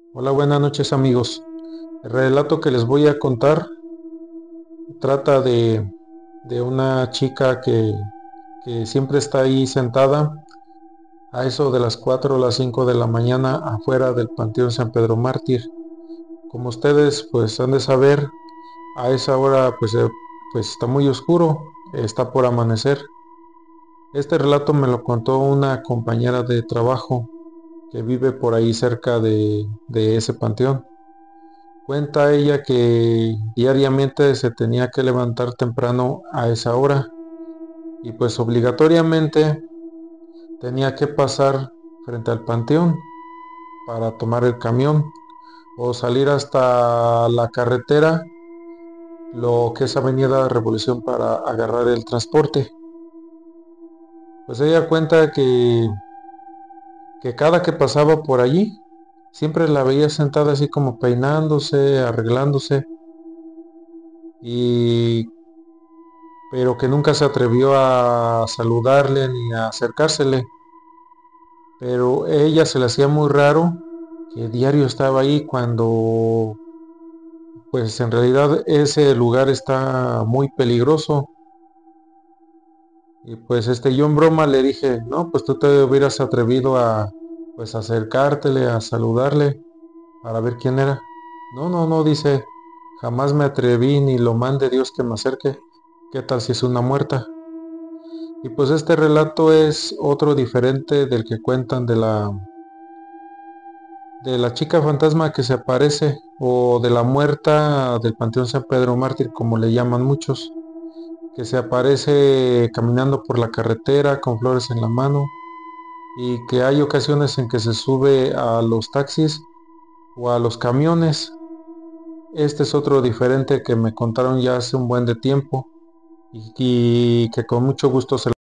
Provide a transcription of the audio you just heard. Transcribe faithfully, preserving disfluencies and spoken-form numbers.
Hola, buenas noches amigos. El relato que les voy a contar trata de, de una chica que, que siempre está ahí sentada a eso de las cuatro o las cinco de la mañana afuera del Panteón San Pedro Mártir. Como ustedes pues han de saber, a esa hora pues, eh, pues está muy oscuro, está por amanecer. Este relato me lo contó una compañera de trabajo que vive por ahí cerca de, de ese panteón. Cuenta ella que diariamente se tenía que levantar temprano a esa hora y pues obligatoriamente tenía que pasar frente al panteón para tomar el camión o salir hasta la carretera, lo que es Avenida Revolución, para agarrar el transporte. Pues ella cuenta que, que cada que pasaba por allí, siempre la veía sentada así como peinándose, arreglándose, y pero que nunca se atrevió a saludarle ni a acercársele. Pero a ella se le hacía muy raro que diario estaba ahí cuando pues en realidad ese lugar está muy peligroso. Y pues este yo en broma le dije, no, pues tú te hubieras atrevido a pues acercártele, a saludarle para ver quién era. No, no, no, dice, jamás me atreví, ni lo mande Dios que me acerque. ¿Qué tal si es una muerta? Y pues este relato es otro diferente del que cuentan de la de la chica fantasma que se aparece, o de la muerta del Panteón San Pedro Mártir, como le llaman muchos, que se aparece caminando por la carretera con flores en la mano, y que hay ocasiones en que se sube a los taxis o a los camiones. Este es otro diferente que me contaron ya hace un buen de tiempo y, y que con mucho gusto se